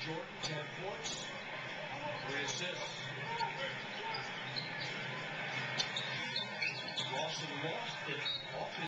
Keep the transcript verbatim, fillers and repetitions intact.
Jordan, ten points, three assists. Lawson lost it off his